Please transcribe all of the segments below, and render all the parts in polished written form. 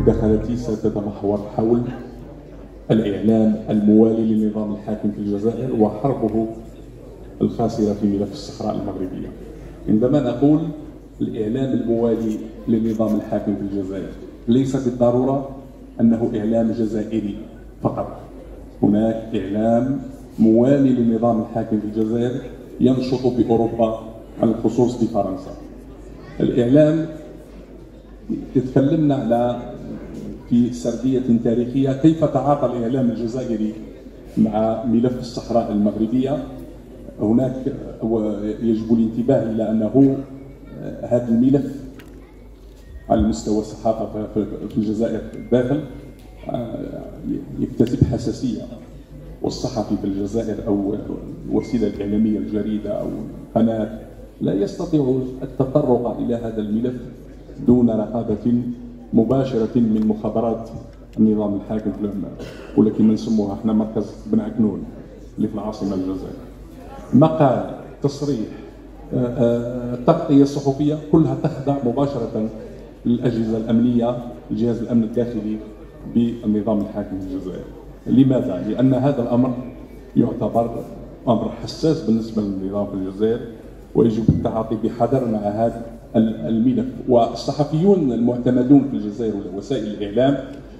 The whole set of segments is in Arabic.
مداخلتي ستتمحور حول الإعلام الموالي للنظام الحاكم في الجزائر وحربه الخاسرة في ملف الصحراء المغربية. عندما نقول الإعلام الموالي للنظام الحاكم في الجزائر ليس بالضرورة أنه إعلام جزائري فقط. هناك إعلام موالي للنظام الحاكم في الجزائر ينشط في أوروبا على الخصوص في فرنسا. الإعلام تكلمنا على في سردية تاريخية كيف تعاطى الإعلام الجزائري مع ملف الصحراء المغربية. هناك يجب الانتباه إلى أنه هذا الملف على مستوى الصحافة في الجزائر داخل يكتسب حساسية، والصحفي في الجزائر أو الوسيلة الإعلامية الجريدة أو القناة لا يستطيع التطرق إلى هذا الملف دون رقابة مباشرة من مخابرات النظام الحاكم في ولكن نسموها احنا مركز بن عكنون اللي في العاصمة الجزائر. مقال، تصريح، التغطية الصحفية كلها تخضع مباشرة للأجهزة الأمنية، الجهاز الأمن الداخلي بالنظام الحاكم في الجزائر. لماذا؟ لأن هذا الأمر يعتبر أمر حساس بالنسبة للنظام في الجزائر ويجب التعاطي بحذر مع هذا الملف. والصحفيون المعتمدون في الجزائر ووسائل الإعلام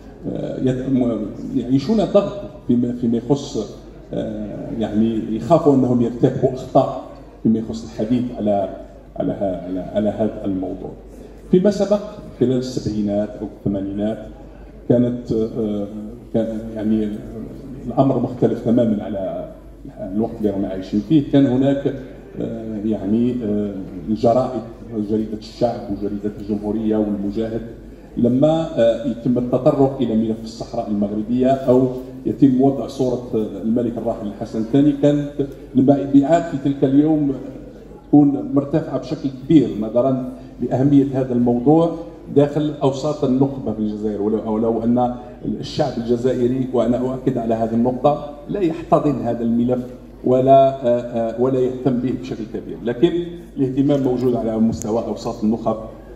يعيشون ضغط فيما يخص يعني يخافوا أنهم يرتكبوا أخطاء فيما يخص الحديث على هذا الموضوع. فيما سبق خلال السبعينات أو الثمانينات كان يعني الأمر مختلف تماما على الوقت اللي رانا عايشين فيه. كان هناك يعني الجرائد، جريدة الشعب وجريدة الجمهورية والمجاهد، لما يتم التطرق إلى ملف الصحراء المغربية أو يتم وضع صورة الملك الراحل الحسن الثاني، كانت المبيعات في تلك اليوم تكون مرتفعة بشكل كبير نظرا لأهمية هذا الموضوع داخل أوساط النخبة في الجزائر. ولو أن الشعب الجزائري، وأنا أؤكد على هذه النقطة، لا يحتضن هذا الملف ولا يهتم به بشكل كبير، لكن الاهتمام موجود على مستوى أوساط النخب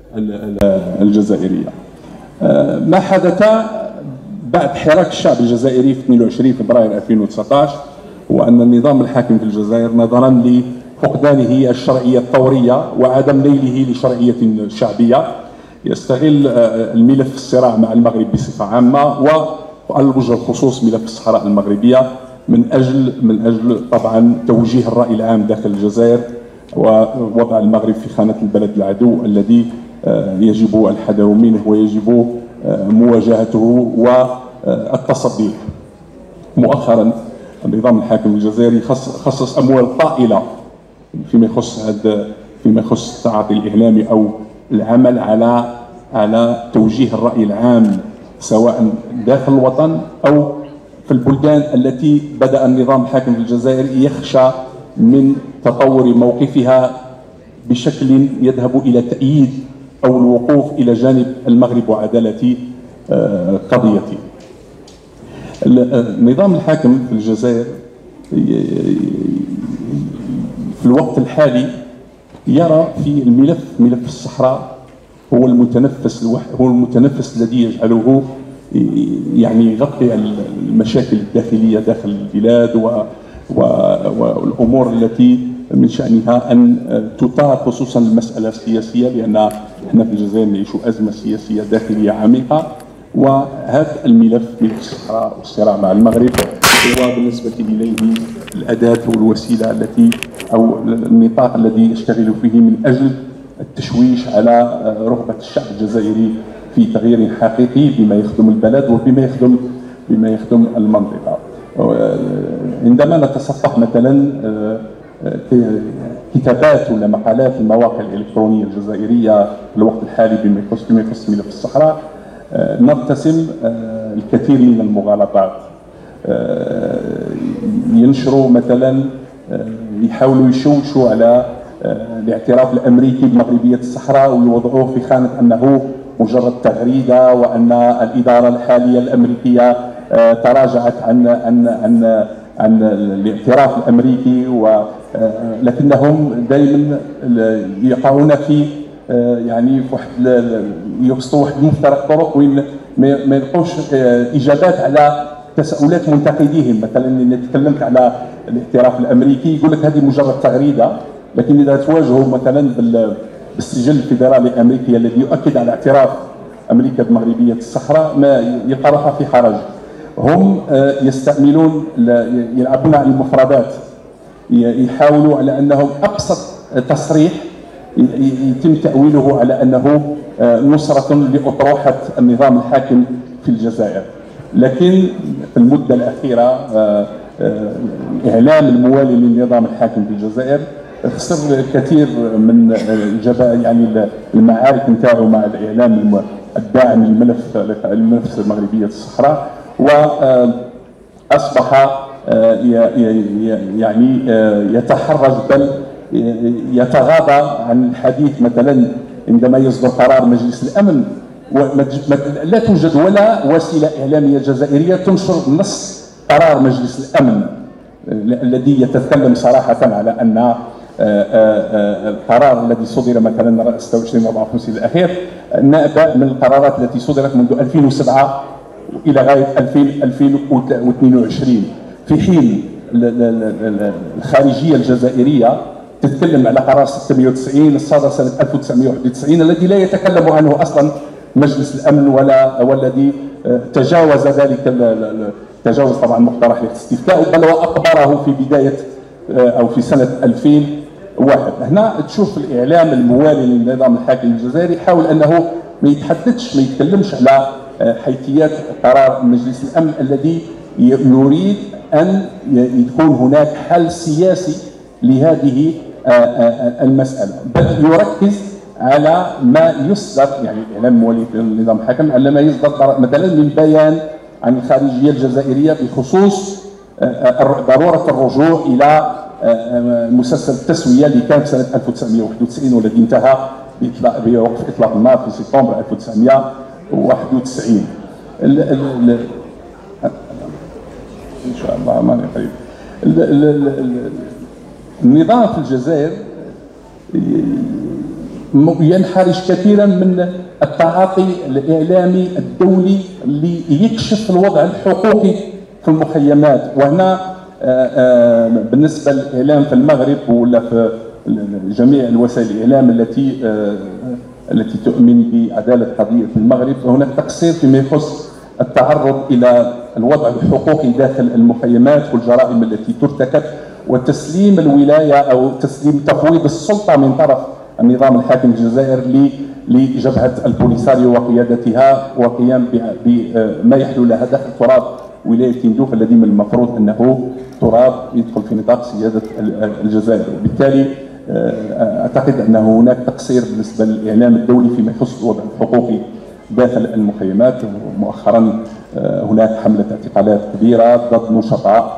الجزائرية. ما حدث بعد حراك الشعب الجزائري في 22 فبراير 2019 هو أن النظام الحاكم في الجزائر نظرا لفقدانه الشرعية الثورية وعدم نيله لشرعية شعبية يستغل الملف الصراع مع المغرب بصفة عامة وعلى وجه الخصوص ملف الصحراء المغربية من أجل طبعا توجيه الرأي العام داخل الجزائر ووضع المغرب في خانة البلد العدو الذي يجب الحذر منه ويجب مواجهته والتصدي له. مؤخرا النظام الحاكم الجزائري خصص أموال طائلة فيما يخص التعاطي الإعلامي أو العمل على توجيه الرأي العام سواء داخل الوطن أو في البلدان التي بدأ النظام الحاكم في الجزائر يخشى من تطور موقفها بشكل يذهب إلى تأييد أو الوقوف إلى جانب المغرب وعدالة قضيته. النظام الحاكم في الجزائر في الوقت الحالي يرى في ملف الصحراء هو المتنفس الذي يجعله يعني يغطي المشاكل الداخلية داخل البلاد والأمور التي من شأنها أن تثار، خصوصا المسألة السياسية، لأن احنا في الجزائر نعيش أزمة سياسية داخلية عميقة، وهذا الملف ملف الصحراء والصراع مع المغرب هو بالنسبة إليه الأداة والوسيلة التي أو النطاق الذي يشتغل فيه من أجل التشويش على رغبة الشعب الجزائري في تغيير حقيقي بما يخدم البلد وبما يخدم المنطقة. عندما نتصفح مثلا كتابات ولا مقالات في المواقع الإلكترونية الجزائرية في الوقت الحالي بما يخص ملف الصحراء نرتسم الكثير من المغالطات. ينشروا مثلا، يحاولوا يشوشوا على الاعتراف الأمريكي بمغربية الصحراء ويوضعوه في خانة أنه مجرد تغريدة، وأن الإدارة الحالية الأمريكية تراجعت عن الاعتراف الأمريكي، لكنهم دائما يقعون في يعني في يخصوا واحد مفترق طرق وين ما يلقوش اجابات على تساؤلات منتقديهم. مثلا إذا تكلمت على الاعتراف الامريكي يقول لك هذه مجرد تغريده، لكن اذا تواجهوا مثلا بالسجل الفيدرالي الامريكي الذي يؤكد على اعتراف امريكا بمغربيه الصحراء ما يلقى روحه في حرج. هم يستعملون يلعبون على المفردات، يحاولوا على انه ابسط تصريح يتم تاويله على انه نصره لاطروحه النظام الحاكم في الجزائر. لكن في المده الاخيره الاعلام الموالي للنظام الحاكم في الجزائر خسر الكثير من يعني المعارك نتاعو مع الاعلام الداعم للملف المغربيه الصحراء، واصبح يعني يتحرج بل يتغاضى عن الحديث. مثلا عندما يصدر قرار مجلس الامن لا توجد ولا وسيله اعلاميه جزائريه تنشر نص قرار مجلس الامن الذي يتكلم صراحه على ان القرار الذي صدر مثلا 26 54 الاخير نابع من القرارات التي صدرت منذ 2007 الى غايه 2022، في حين الخارجيه الجزائريه تتكلم على قرار 690 الصادر سنه 1991 الذي لا يتكلم عنه اصلا مجلس الامن والذي تجاوز ذلك تجاوز طبعا مقترح الاستفتاء بل واقبره في بدايه او في سنه 2001. هنا تشوف الاعلام الموالي للنظام الحاكم الجزائري يحاول انه ما يتحدثش ما يتكلمش على حيثيات قرار مجلس الامن الذي يريد ان يكون هناك حل سياسي لهذه المساله، بل يركز على ما يصدر، يعني الاعلام الموالي للنظام الحاكم على ما يصدر مثلا من بيان عن الخارجيه الجزائريه بخصوص ضروره الرجوع الى مسلسل التسويه اللي كان سنه 1991 والذي انتهى بوقف اطلاق النار في سبتمبر 1991. ان شاء الله ماني قريب. النظام في الجزائر ينحرج كثيرا من التعاطي الاعلامي الدولي ليكشف الوضع الحقوقي في المخيمات. وهنا بالنسبه للاعلام في المغرب ولا في جميع الوسائل الاعلام التي تؤمن بعداله قضيه المغرب، هناك تقصير فيما يخص التعرض الى الوضع الحقوقي داخل المخيمات والجرائم التي ترتكب، وتسليم الولايه او تفويض السلطه من طرف النظام الحاكم الجزائر لجبهه البوليساريو وقيادتها وقيام بما يحلو لها داخل تراب ولايه تندوف الذي من المفروض انه تراب يدخل في نطاق سياده الجزائر. وبالتالي اعتقد انه هناك تقصير بالنسبه للاعلام الدولي فيما يخص الوضع الحقوقي داخل المخيمات. مؤخرا هناك حمله اعتقالات كبيره ضد نشطاء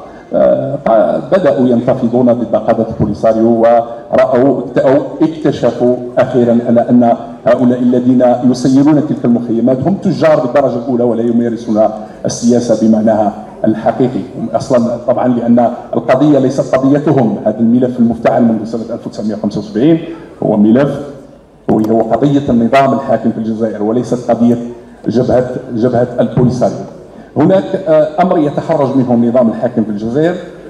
بدأوا ينتفضون ضد قادة البوليساريو، ورأوا اكتشفوا أخيرا على أن هؤلاء الذين يسيرون تلك المخيمات هم تجار بالدرجة الأولى ولا يمارسون السياسة بمعناها الحقيقي أصلا، طبعا لأن القضية ليست قضيتهم. هذا الملف المفتعل منذ سنة 1975 هو ملف هو قضية النظام الحاكم في الجزائر وليست قضية جبهة البوليساريو. هناك امر يتحرج منه النظام الحاكم في الجزائر،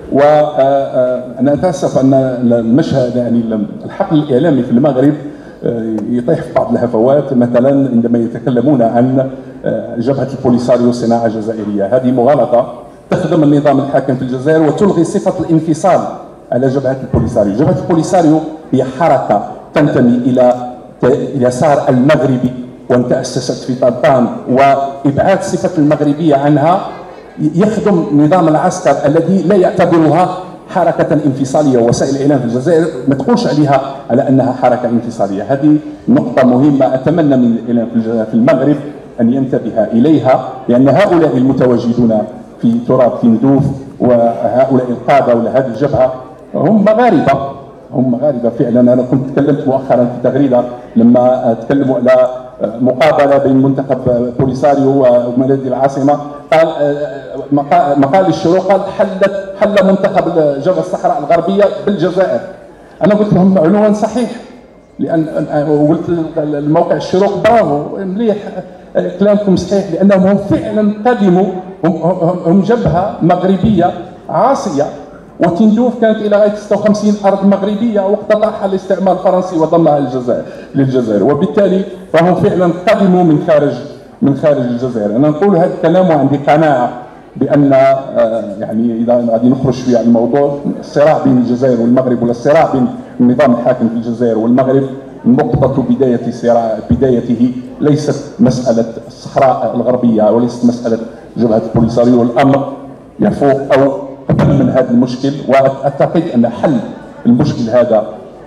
وانا اتاسف ان المشهد يعني الحقل الاعلامي في المغرب يطيح في بعض الهفوات، مثلا عندما يتكلمون عن جبهه البوليساريو صناعه جزائريه. هذه مغالطه تخدم النظام الحاكم في الجزائر وتلغي صفه الانفصال على جبهه البوليساريو. جبهه البوليساريو هي حركه تنتمي الى اليسار المغربي وان تأسست في طنطان، وإبعاد صفة المغربية عنها يخدم نظام العسكر الذي لا يعتبرها حركة انفصالية. وسائل الإعلام في الجزائر ما تقولش عليها على أنها حركة انفصالية. هذه نقطة مهمة أتمنى من الإعلام في المغرب أن ينتبه إليها، لأن هؤلاء المتواجدون في تراب تندوف وهؤلاء القادة ولهذه الجبهة هم مغاربة فعلا. أنا كنت تكلمت مؤخرا في تغريدة لما تكلموا على مقابله بين منتخب بوليساريو ومنادي العاصمه، قال مقال الشروق قال حل منتخب جبهه الصحراء الغربيه بالجزائر. انا قلت لهم عنوان صحيح، لان قلت الموقع الشروق برافو مليح كلامكم صحيح، لانهم هم فعلا قدموا، هم جبهه مغربيه عاصيه، وتندوف كانت الى غايه 56 ارض مغربيه واقتطعها الاستعمار الفرنسي وضمها للجزائر، وبالتالي فهم فعلا قدموا من خارج الجزائر. انا نقول هذا الكلام وعندي قناعه بان يعني اذا غادي نخرج شويه عن الموضوع، الصراع بين الجزائر والمغرب ولا الصراع بين النظام الحاكم في الجزائر والمغرب نقطة بدايته ليست مسألة الصحراء الغربية وليست مسألة جبهة البوليساريو، والأمر يفوق أو أقل من هذا المشكل. وأعتقد أن حل المشكل هذا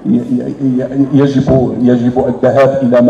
يجب الذهاب إلى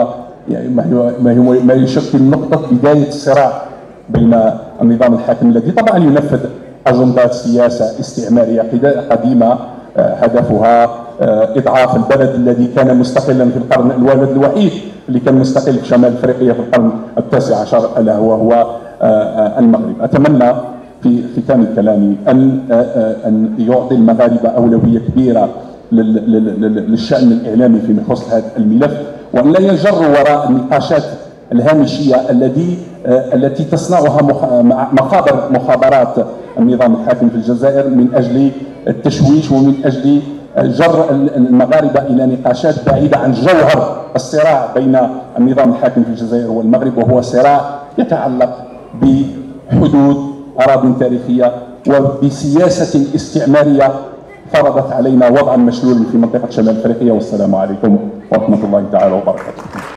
ما يشكل نقطة بداية الصراع بين النظام الحاكم الذي طبعا ينفذ أجندات سياسة استعمارية قديمة هدفها إضعاف البلد الذي كان مستقلا في القرن البلد الوحيد اللي كان مستقل في شمال افريقيا في القرن التاسع عشر الا هو المغرب. اتمنى في ختام كلامي ان يعطي المغاربه اولويه كبيره للشان الاعلامي فيما يخص هذا الملف، وان لا ينجروا وراء النقاشات الهامشيه التي تصنعها مخابرات النظام الحاكم في الجزائر من اجل التشويش ومن اجل جر المغاربه الى نقاشات بعيده عن جوهر الصراع بين النظام الحاكم في الجزائر والمغرب، وهو صراع يتعلق بحدود اراضٍ تاريخيه وبسياسه استعماريه فرضت علينا وضعا مشلولا في منطقه شمال افريقيا. والسلام عليكم ورحمه الله تعالى وبركاته.